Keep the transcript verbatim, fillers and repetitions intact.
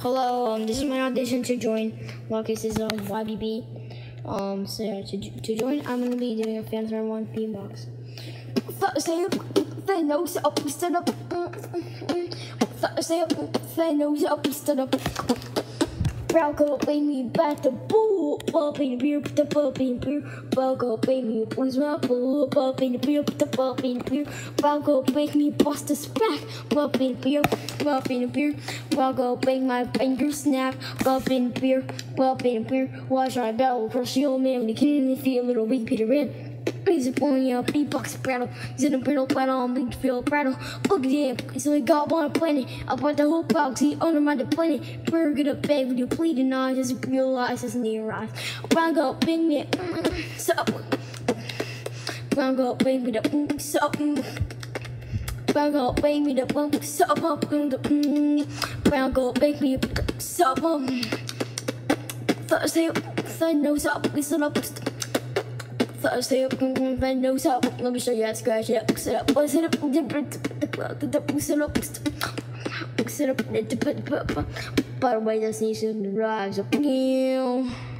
Hello, um, this is my audition to join Marcus's um, Y B B. Um, so yeah, to, to join, I'm gonna be doing a Phantom one beatbox. Thursday, the nose up, stand up. Thursday, the nose up, stand up. Bronco, baby, back the bull, bump in the beer, put the bump in the beer. Bronco, baby, please my bull, bump in the beer, put the bump in the beer. Bronco, make me bust the smack, bump in the beer, bump in the beer. Bronco, make my finger snap, bump in the beer, bump in the beer. Watch my battle, crush the old man when he can feel a little weak Peter Pan. He's a pony up, beatbox battle. He's in a brittle battle, I'm big feel battle. Look at him, he's only got one planet. I bought the whole box, he undermined the planet. Burger gonna beg when you pleading eyes, just realize it's near eyes. Bronco, bring me up. Bronco, bring me the sup. Bronco, bring me the sup. Bronco, bring me sup. Thursday, Thursday, nose up, listen up. Thursday, my nose up. Let me show you how to scratch it up. Boost it up. Boost it up. Boost it up. Boost it up. By the way, that's easy to rise up.